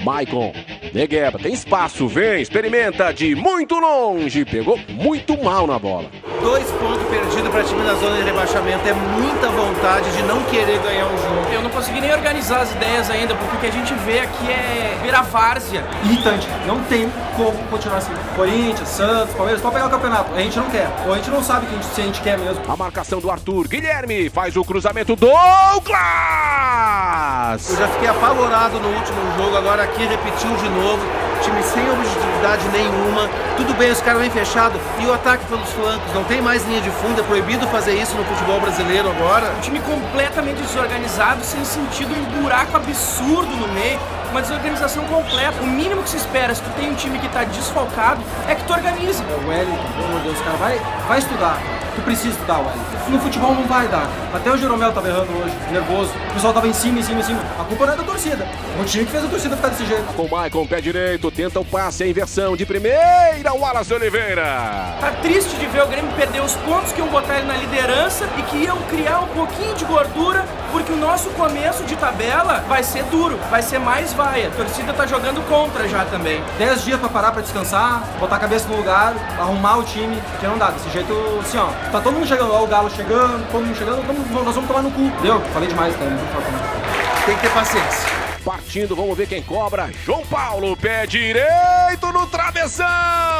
Maicon, Negueba, tem espaço, vem, experimenta de muito longe, pegou muito mal na bola. 2 pontos perdidos para time da zona de rebaixamento, é muita vontade de não querer ganhar o jogo. Eu não consegui nem organizar as ideias ainda, porque o que a gente vê aqui é virar várzea. Irritante, não tem como continuar assim. Corinthians, Santos, Palmeiras, pode pegar o campeonato, a gente não quer, ou a gente não sabe se a gente quer mesmo. A marcação do Arthur, Guilherme faz o cruzamento, Douglas! Eu já fiquei apavorado no último jogo, agora aqui repetiu de novo, time sem objetividade nenhuma, tudo bem, os caras vêm fechados, e o ataque pelos flancos, não tem mais linha de fundo, é proibido fazer isso no futebol brasileiro agora. Um time completamente desorganizado, sem sentido, um buraco absurdo no meio, uma desorganização completa. O mínimo que se espera, se tu tem um time que tá desfalcado, é que tu organize. O Wellington, pelo amor de Deus, cara, vai estudar. Tu precisa estudar, Wellington. No futebol não vai dar. Até o Jeromel tava errando hoje, nervoso. O pessoal tava em cima. A culpa não é da torcida. O time que fez a torcida ficar desse jeito. Com o Maicon, pé direito, tenta o passe, a inversão de primeira, o Wallace Oliveira. Tá triste de ver o Grêmio perder os pontos que iam botar ele na liderança e que iam criar um pouquinho de gordura, porque o nosso começo de tabela vai ser duro, vai ser mais vaia. A torcida tá jogando contra já também. 10 dias pra parar pra descansar, botar a cabeça no lugar, arrumar o time, porque não dá. Desse jeito, assim, ó, tá todo mundo chegando, ó, o Galo chegando, todo mundo chegando, nós vamos tomar no cu. Deu? Falei demais, cara. Tem que ter paciência. Partindo, vamos ver quem cobra. João Paulo, pé direito no travessão.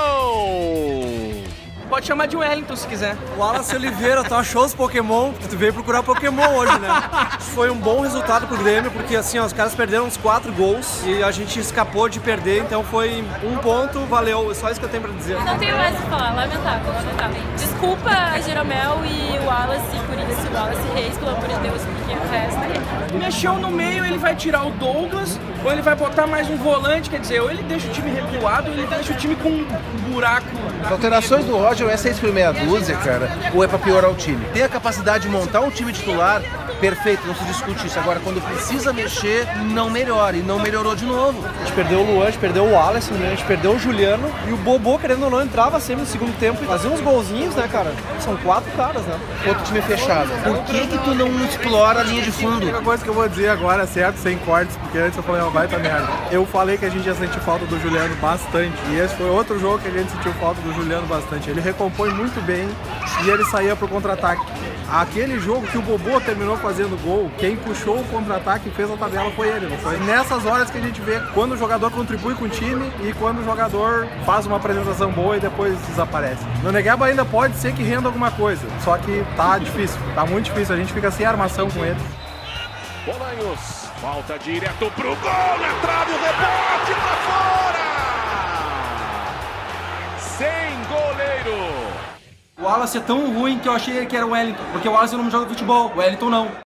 Pode chamar de Wellington se quiser. O Wallace Oliveira, tu achou os Pokémon? Tu veio procurar Pokémon hoje, né? Foi um bom resultado pro Grêmio, porque assim, ó, os caras perderam uns 4 gols e a gente escapou de perder, então foi um ponto, valeu. Só isso que eu tenho pra dizer. Não tenho mais o que falar, lamentável. Desculpa a Jeromel e o Wallace por isso, o Wallace Reis, pelo amor de Deus, porque o resto é... Mexeu no meio, ele vai tirar o Douglas, ou ele vai botar mais um volante, quer dizer, ou ele deixa o time recuado, ou ele deixa o time com um buraco. As alterações do Roger é 6 por meia dúzia, cara, ou é pra piorar o time? Tem a capacidade de montar um time titular, perfeito, não se discute isso. Agora, quando precisa mexer, não melhora, e não melhorou de novo. A gente perdeu o Luan, a gente perdeu o Wallace, né? A gente perdeu o Juliano e o Bobô, querendo ou não, entrava sempre no segundo tempo e fazia uns golzinhos, né, cara? São 4 caras, né? Outro time fechado. Por que tu não explora a linha de fundo? A única coisa que eu vou dizer agora, certo, sem cortes, porque antes eu falei, ó, vai pra merda. Eu falei que a gente ia sentir falta do Juliano bastante, e esse foi outro jogo que a gente sentiu falta do Juliano bastante. Ele recompõe muito bem e ele saía pro contra-ataque. Aquele jogo que o Bobô terminou fazendo gol, quem puxou o contra-ataque e fez a tabela foi ele, não foi? Nessas horas que a gente vê quando o jogador contribui com o time e quando o jogador faz uma apresentação boa e depois desaparece. No Negueba ainda pode ser que renda alguma coisa, só que tá difícil, tá muito difícil, a gente fica sem armação com ele. Bolanhos, falta direto pro gol, na trave, o rebote pra fora! Sem goleiro! O Wallace é tão ruim que eu achei que era o Wellington, porque o Wallace não joga futebol, o Wellington não.